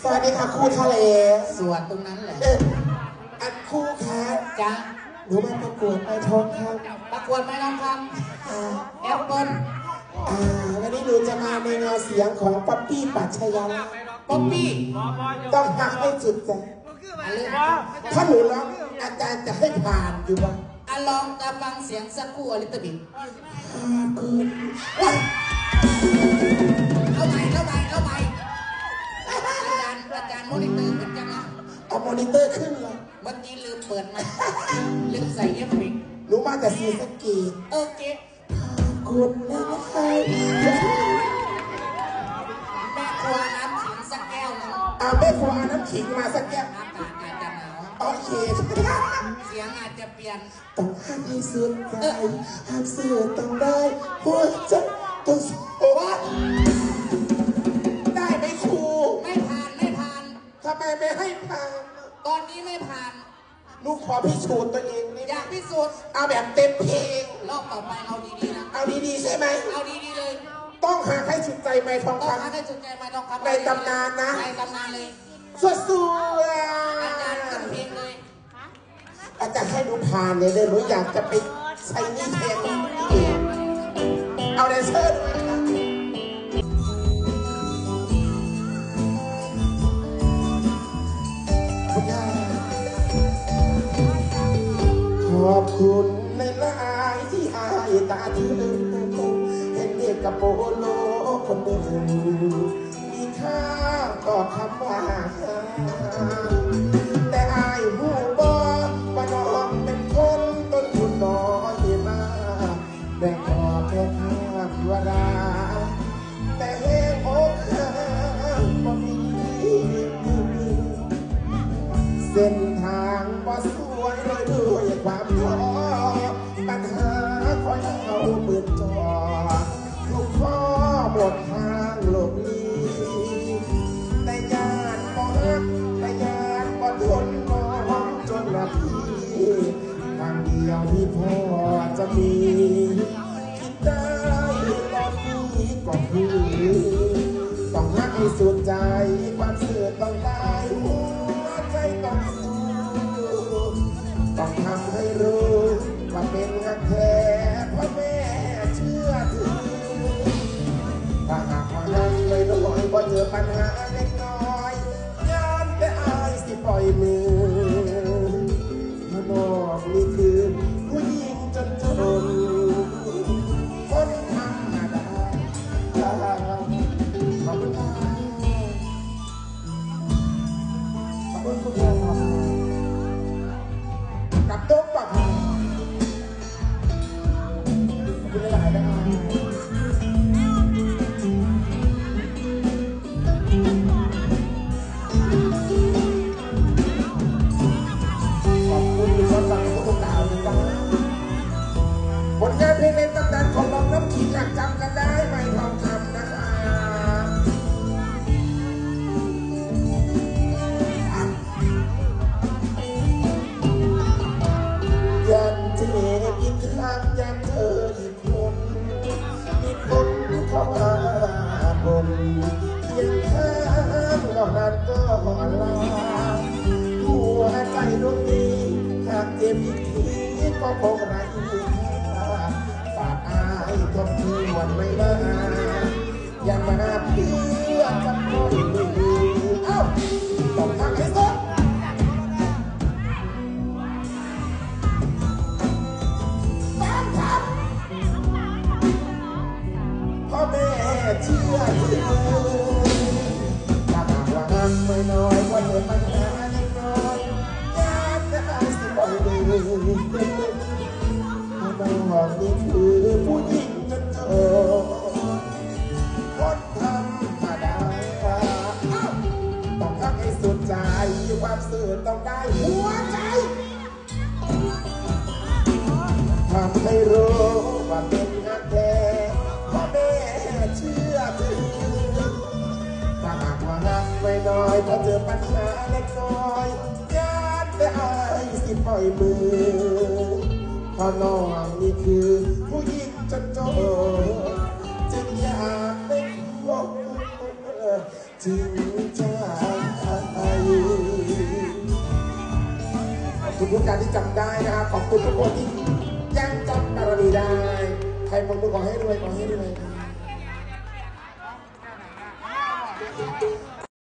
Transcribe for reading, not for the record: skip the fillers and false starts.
วัสดีค่ะครูทะเลสวดตรงนั้นแหละอันครูคะจ้าหนูมาประกวดไม้ทองคำประกวดไม้ทองคำแอปเปิ้ลวันนี้หนูจะมาในเงาเสียงของป๊อปปี้ปัชญาป๊อปปี้ต้องหักให้จุดใจถ้าหนูร้องอาจารย์จะให้ผ่านอยู่บ้างลองกับฟังเสียงสักครู่ลิตบินเอาใหม่อาจารย์มอนิเตอร์เป็นยังไงเอามอนิเตอร์ขึ้นเลยเมื่อกี้ลืมเปิดมาลืมใส่เอฟเฟกต์หนูมาแต่ซีสกีโอเคคุณนะคะแม่ครัวน้ำขิงสักแก้วนึงแม่ครัวน้ำขิงมาสักแก้วอากาศอาจจะหนาวโอเคเสียงอาจจะเปลี่ยนต้องให้สุดใจห้ามเสื่อต้องได้หัวใจต้องโอ้ได้ไหมครูไม่ผ่านทำไมไม่ให้ผ่านตอนนี้ไม่ผ่านลูกขอพิสูจน์ตัวเองนี่อยากพิสูจน์เอาแบบเต็มเพลงรอบต่อไปเอาดีๆนะเอาดีๆใช่ไหมเอาดีๆเลยต้องหาให้สุดใจไม้ทองคำต้องหาให้สุดใจไม้ทองคำในตำนานนะในตำนานเลยสู้ๆอาจารย์ขึ้นเพลงเลยอาจารย์ให้หนูผ่านเลยหนูอยากจะไปใช้นี่เพลงเอาแดนเซอร์ด้วยขอบคุณในลายที่อายตาที่เดินเห็นเด็กกับโปโลคนเดิมมีค่าต่อคำว่าแต่อายหูบอว่าน้องเป็นคนต้นทุนน้อยมากแบ่งขอบแค่ข้ามวาราแต่เฮงอกหักบ่มีเส้นทางบ่สวยเลยด้วยความท้อปัญหาคอยเอาปืนจ่อลูกพ่อหมดทางหลบหลีแต่ญาติบ่ฮักแต่ญาติบ่ทนมองจนนาทีทางเดียวที่พ่อจะมีคิดได้ตอนนี้ก็คือต้องฮักให้สุดใจความเสื่อต้องได้หัวใจต้องสู้ต้องทำให้รู้ว่าเป็นฮักแท้พ่อแม่เชื่อถือถ้าหากว่าฮักเลยน้อยบ่เจอปัญหาเล็กน้อยงานแต่อายสิปล่อยมือมานอกนี่คือผู้หญิงจนคนธรรมดาขอบคุณครับขอบคุณคุณพ่อกับโต๊ะปะครับขอบคุณหลายนะครับขอบคุณที่รับฟังทุกดาวนะจ๊ะผลงานเพลงในตำนานของน้องน้ำขิงอยากจำกันได้ไหมทองคำนะคะยันเจ็บอีกครั้งยันเธออีกคนมีคนเข้ามาบ่นยังข้างนอกนั้นก็ลาหัวใจดวงนี้หากเจ็บอีกทีก็คงไร้ค่าฝากอายทบทวนไม่มาอย่ามาเพื่อจะคนดีเอ้าต้องทำให้สุดพ่อแม่เชื่อถือถ้าหากว่าหักไม่น้อยว่าเธอปัญหาเล็กน้อยอยากจะให้สิบ่อยดีถ้าน้องนี่คือผู้หญิงจนเจอคนธรรมดาต้องรักให้สุดใจความสื่อต้องได้หัวใจทำให้รู้ว่าเป็นฮักแท้พ่อแม่เชื่อถือถ้าหากว่าฮักไม่น้อยพอเจอปัญหาเล็กน้อยญาติแต่อายสิปล่อยมือเพราะน้องนี่คือผู้หญิงจนโตจึงอยากได้พบจึงจะคุณทุกการที่จำได้นะครับขอบคุณทุกคนที่ยังจำบารมีได้ใครคนดูขอให้รวยขอให้รวย